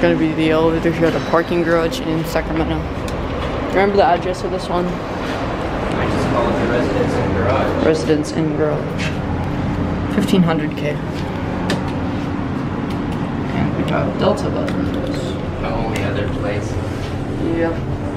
gonna be the elevator here at a parking garage in Sacramento. Remember the address of this one? I just call it the Residence Inn Garage. Residence Inn Garage. 1500K. And we have Delta buttons. The only other place. Yep.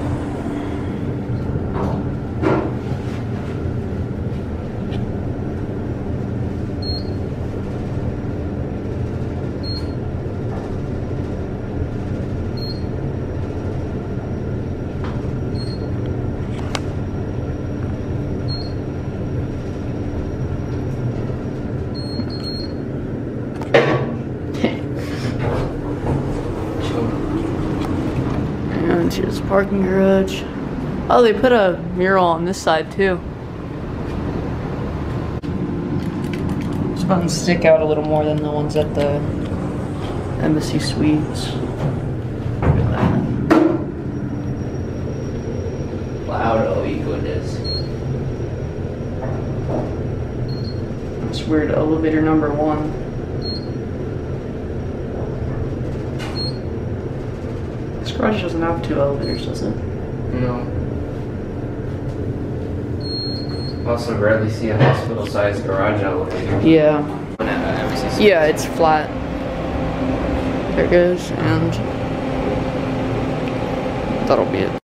And here's the parking garage. Oh, they put a mural on this side too. These buttons stick out a little more than the ones at the Embassy Suites. Look at that. Loud, oh goodness. It's weird, elevator number 1. This garage doesn't have 2 elevators, does it? No. Also rarely see a hospital-sized garage elevator. Yeah. Yeah, it's flat. There it goes, and that'll be it.